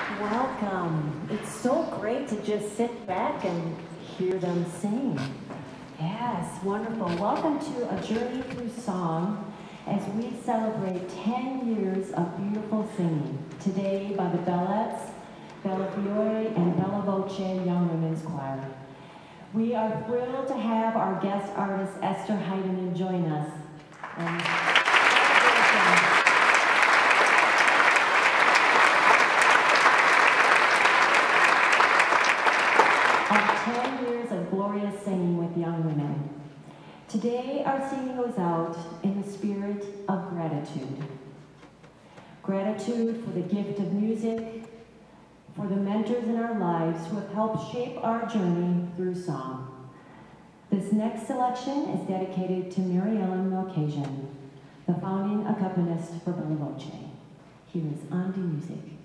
Welcome. It's so great to just sit back and hear them sing. Yes, wonderful. Welcome to A Journey Through Song as we celebrate 10 years of beautiful singing. Today by the Bellettes, Bella Fiore, and Bella Voce Young Women's Choir. We are thrilled to have our guest artist Esther Heidemann join us. Of 10 years of glorious singing with young women. Today, our singing goes out in the spirit of gratitude. Gratitude for the gift of music, for the mentors in our lives who have helped shape our journey through song. This next selection is dedicated to Mary Ellen Milcasian, the founding accompanist for Bella Voce. Here is On to Music.